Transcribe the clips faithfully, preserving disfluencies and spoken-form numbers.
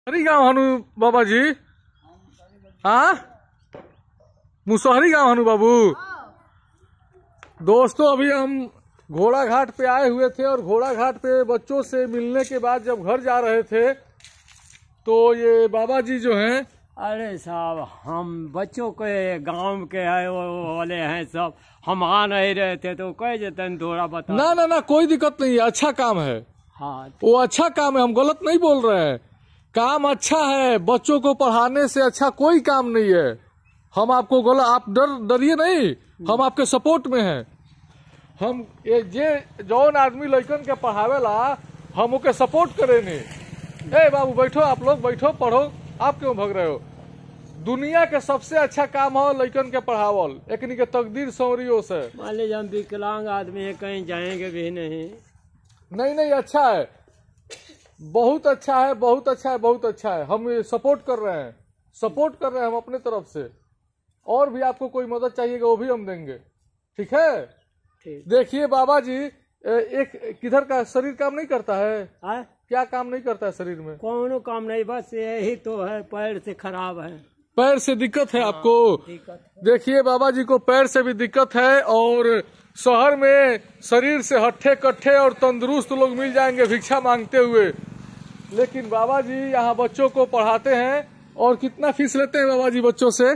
मुसहरी गाँव हनु बाबा जी। हाँ मुसहरी गाँव हनु बाबू। दोस्तों अभी हम घोड़ा घाट पे आए हुए थे और घोड़ा घाट पे बच्चों से मिलने के बाद जब घर जा रहे थे तो ये बाबा जी जो हैं, अरे साहब हम बच्चों के गांव के है वो वाले हैं सब, हम आ नहीं रहे थे तो कह देते हैं थोड़ा बता। ना ना ना कोई दिक्कत नहीं है, अच्छा काम है। हाँ वो अच्छा काम है, हम गलत नहीं बोल रहे हैं। काम अच्छा है, बच्चों को पढ़ाने से अच्छा कोई काम नहीं है। हम आपको गलत, आप डर डरिए नहीं, हम आपके सपोर्ट में हैं। हम ये जे जौन आदमी लड़कन के पढ़ावेला हम ओके सपोर्ट करेंगे। ए बाबू बैठो, आप लोग बैठो, पढ़ो। आप क्यों भाग रहे हो? दुनिया के सबसे अच्छा काम हो लड़कन के पढ़ावल, एकनी के तकदीर सौरियों से। मान लीजिए हम विकलांग आदमी है, कहीं जाएंगे भी नहीं। नहीं नहीं अच्छा है, बहुत अच्छा है, बहुत अच्छा है, बहुत अच्छा है। हम सपोर्ट कर रहे हैं, सपोर्ट कर रहे हैं हम अपने तरफ से। और भी आपको कोई मदद चाहिएगा वो भी हम देंगे, ठीक है? ठीक। देखिए बाबा जी, एक किधर का शरीर काम नहीं करता है? आ? क्या काम नहीं करता है शरीर में? कौनो काम नहीं, बस यही तो है, पैर से खराब है। पैर से दिक्कत है आपको? दिक्कत। देखिए बाबा जी को पैर से भी दिक्कत है और शहर में शरीर से हट्ठे कट्ठे और तंदुरुस्त लोग मिल जाएंगे भिक्षा मांगते हुए, लेकिन बाबा जी यहाँ बच्चों को पढ़ाते हैं। और कितना फीस लेते हैं बाबा जी बच्चों से?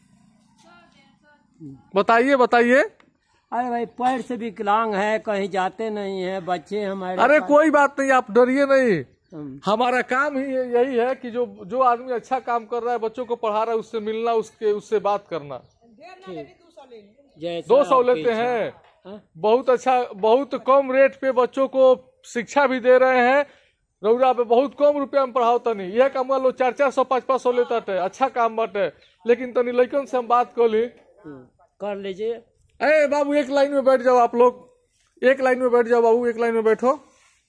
बताइए बताइए। अरे भाई पैर से विकलांग है, कहीं जाते नहीं है बच्चे हमारे। अरे कोई बात नहीं, आप डरिए नहीं। हम्म। हमारा काम ही यही है कि जो जो आदमी अच्छा काम कर रहा है, बच्चों को पढ़ा रहा है, उससे मिलना, उसके उससे बात करना। दो सौ लेते हैं, हाँ? बहुत अच्छा, बहुत कम रेट पे बच्चों को शिक्षा भी दे रहे हैं। रौरा पे बहुत कम रुपया में पढ़ाओ नहीं, यह काम लो चार चार सौ पाँच पाँच सौ लेता है, अच्छा काम बाटे। लेकिन तनी लड़कन से हम बात कर ली। कर लीजिए। अरे बाबू एक लाइन में बैठ जाओ, आप लोग एक लाइन में बैठ जाओ बाबू, एक लाइन में बैठो।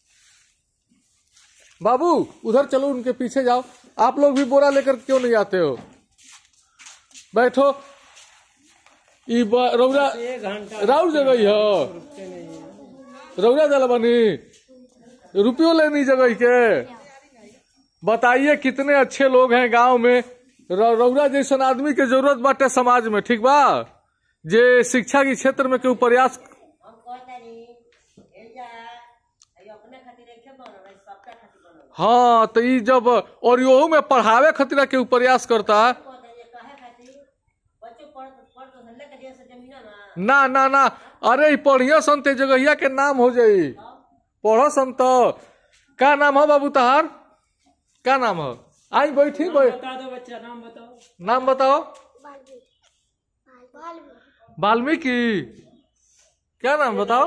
बाबू उधर चलो, उनके पीछे जाओ। आप लोग भी बोरा लेकर क्यों नहीं आते हो? बैठो। ई रौरा एक घंटा राउर जगह हो, रौरा जला बनी रुपयो लेनी जगह के। बताइए कितने अच्छे लोग हैं गांव में। रौरा जैसन आदमी के जरूरत बाटे समाज में, ठीक बा? जे शिक्षा के क्षेत्र में क्यों प्रयास। हाँ तो ई जब और यो में पढ़ावे खातिर केहू प्रयास करता। ना ना ना, अरे पढ़िया सन ते जगहिया के नाम हो जाई। पढ़ो सन तो। का नाम हो बाबू तहार? का नाम हो? आई बैठी बैठ। बता दो बच्चा, नाम बताओ। नाम बताओ। वाल्मीकि। क्या नाम बताओ?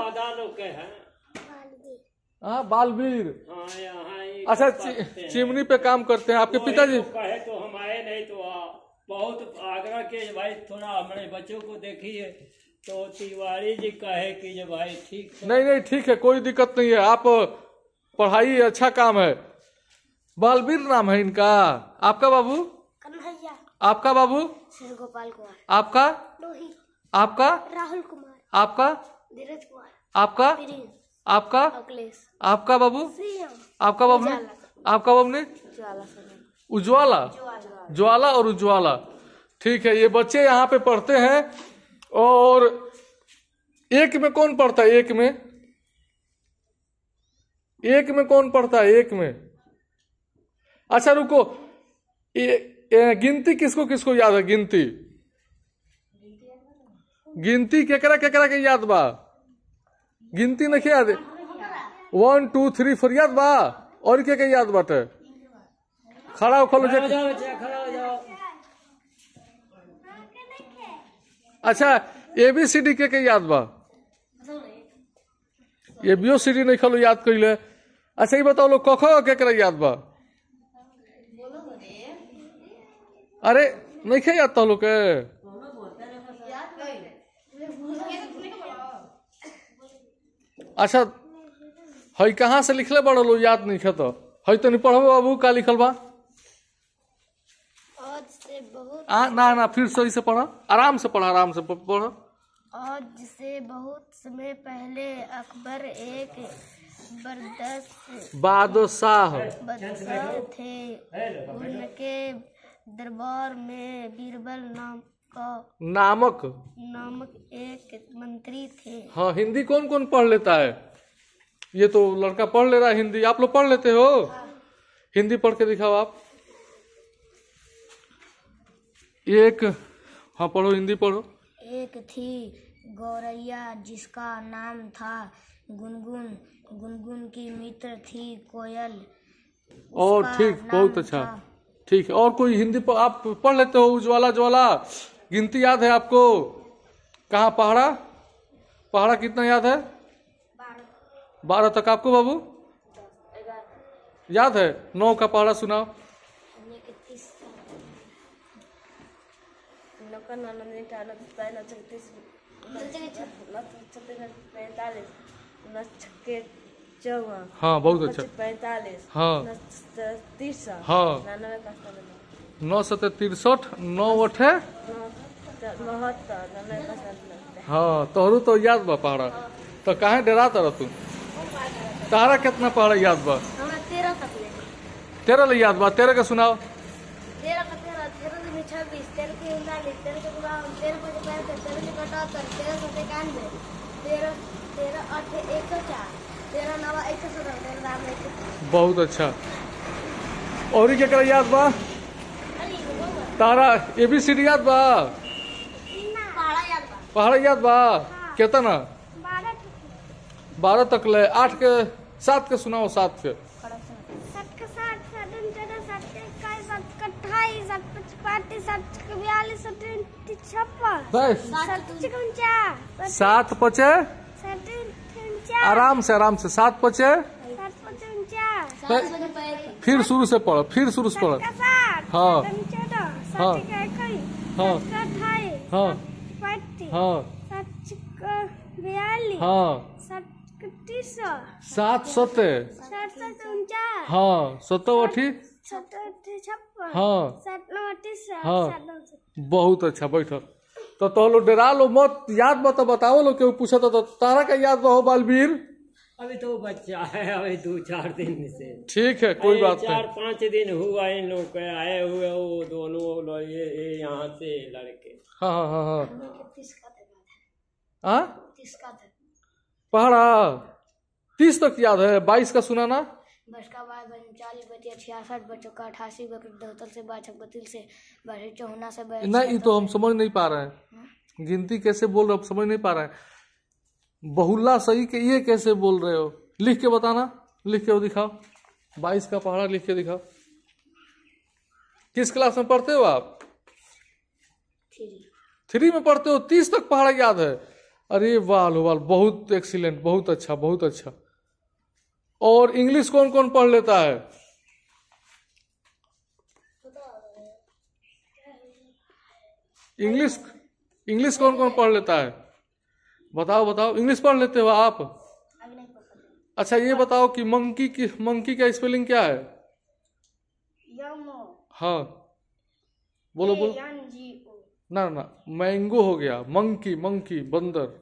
हाँ बालवीर। हाँ, यहाँ ही अच्छा चि, चिमनी पे काम करते हैं आपके पिताजी? कहे तो हम आए नहीं तो आ, बहुत आग्रह के भाई थोड़ा हमारे बच्चों को देखिए, तो तिवारी जी कहे कि जो भाई ठीक है। नहीं नहीं ठीक है, कोई दिक्कत नहीं है, आप पढ़ाई अच्छा काम है। बालवीर नाम है इनका। आपका बाबू? कन्हैया। आपका बाबू? शेर गोपाल कुमार। आपका? रोहित। आपका? राहुल कुमार। आपका? धीरज कुमार। आपका? प्रिंस। आपका? अखिलेश। आपका बाबू? श्रीराम। आपका बाबू ने? आपका बाबू ने? ज्वाला सर। उज्ज्वला। ज्वाला। ज्वाला और उज्ज्वला, ठीक है। ये बच्चे यहाँ पे पढ़ते हैं। और एक में कौन पढ़ता है? एक में एक में कौन पढ़ता है? एक में अच्छा रुको, ए, ए, गिनती किसको किसको याद है? गिनती गिनती केकरा केकरा के याद बा? गिनती नहीं याद? वन टू थ्री फोर याद बा? और के के याद बाटे? खड़ा हो, खलो खड़ा हो जाओ बच्चा, खड़ा हो जाओ। अच्छा ए बी सी डी के के याद बा? ये बी ओ सी डी नहीं खलो याद कइले। अच्छा ये बताओ लोग कखो केकरा याद बा? अरे नहीं खे याद तो लोग के? अच्छा हई कहाँ से लिखले बड़ो लो, याद नहीं खे तो हई तो नहीं पढ़ो बाबू। का लिखल बा? आज से बहुत आ, ना ना फिर सही से पढ़ो, आराम से पढ़ो, आराम से पढ़ो। आज से बहुत समय पहले अकबर एक बरदस बादशाह बादशाह थे। उनके दरबार में बीरबल नाम का नामक नामक एक मंत्री थे। हाँ, हिंदी कौन कौन पढ़ लेता है? ये तो लड़का पढ़ ले रहा है हिंदी। आप लोग पढ़ लेते हो? हिंदी पढ़ के दिखाओ आप। एक, हाँ पढ़ो, हिंदी पढ़ो। एक थी गौरैया जिसका नाम था गुनगुन। गुनगुन की मित्र थी कोयल। और उसका ठीक, नाम बहुत अच्छा, था- ठीक है। और कोई हिंदी प, आप पढ़ लेते हो? उज्ज्वला ज्वाला गिनती याद है आपको? कहाँ पहाड़ा? पहाड़ा कितना याद है? बारह तक आपको बाबू याद है? नौ का पहाड़ा सुनाओ। हाँ बहुत अच्छा। पैंतालीस हाँ तीस हाँ, निन्यानवे का नौ सौ तिरसठ, नौ अठे बहत्तर नब्बे का हाँ, तोहरू तो याद बा पहाड़ा। तो काहे डरा तर तू? तारा कितना पहाड़ा याद बा? हमरा तेरह तक ले तेरह ले याद बा? तेरह का सुनाओ। तेरह का तेरह, तेरह से छब्बीस, तेरह के उनतालीस, तेरह के बावन, तेरह को पैंसठ, तेरह के अठहत्तर, तेरह सौ इक्यानवे, तेरह तेरह अठ एक सौ चार, तेरह नवा एक सौ सत्रह, तेरह दाम एक सौ। बहुत अच्छा। और क्या कर याद बा? तारा ए बी सी डी याद बा? पहाड़ा याद बा। पहाड़ा याद बा? कितना? बारह बारह तक ले। आठ के सात के सुनाओ। सात के सात का साठ, सात उनचास, सात का इक्कीस, सात का अट्ठाईस, सात का पैंतीस, सात का बयालीस, सात का छप्पन, बस। सात का उनचास, सात पचे, सात का उनचास, आराम से आराम से। सात पचे, सात का उनचास, पे- फिर शुरू से पढ़ो, फिर शुरू से पढ़ो। सात का साठ, हाँ। सात का चौदह, हाँ। सात का इक्कीस, हाँ। सात का अट्ठाईस, हाँ। सात का पैंतीस, हाँ सात का बयालीस, हाँ, सात का तीस, सात सते, सात का उनचास, हाँ, सतो अठी, सात का छप्पन, हाँ सात नौ तीस, हाँ। सात नौ सौ। बहुत अच्छा। बैठो। तो तो लो डरा लो मत। याद बा तो बताओ लो। क्यों पूछा तो तारा का याद बा हो बालवीर? अभी तो बच्चा है, अभी दो चार दिन से। ठीक है, कोई अरे बात चार नहीं। पाँच दिन हुआ इन लोग के आए हुए, वो दोनों लोग ये ये यहाँ से लड़के। हाँ हाँ हाँ हाँ तीस का था, हाँ, तीस का था। पहाड़ा तीस तक याद है। बाईस का सुनाना। बस का बाद उनचालीस, बत्तीस, छियासठ, बच्चों का अठासी, बहत्तर से बासठ, बत्तीस से बासठ, चौहना से नहीं, ये तो हम समझ नहीं पा रहे हैं। गिनती कैसे बोल रहे हो? समझ नहीं पा रहे हैं। बहुल्ला सही के ये कैसे बोल रहे हो? लिख के बताना। लिख के दिखाओ। बाईस का पहाड़ा लिख के दिखाओ। किस क्लास में पढ़ते हो आप? थ्री में पढ़ते हो। तीस तक पहाड़ा याद है? अरे वाह लो वाह, बहुत एक्सीलेंट, बहुत अच्छा, बहुत अच्छा। और इंग्लिश कौन कौन पढ़ लेता है? इंग्लिश इंग्लिश कौन कौन पढ़ लेता है? बताओ बताओ। इंग्लिश पढ़ लेते हो आप? अच्छा ये बताओ कि मंकी की मंकी का स्पेलिंग क्या है? हाँ बोलो बोलो। ना ना, मैंगो हो गया। मंकी, मंकी बंदर।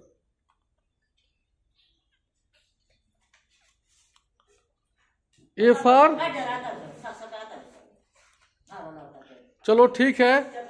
ए फॉर, चलो ठीक है।